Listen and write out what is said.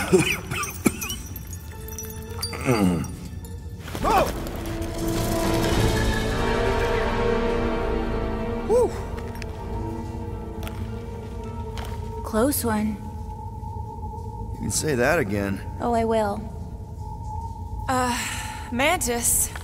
Whoa! Whew. Close one. You can say that again. Oh, I will. Mantis.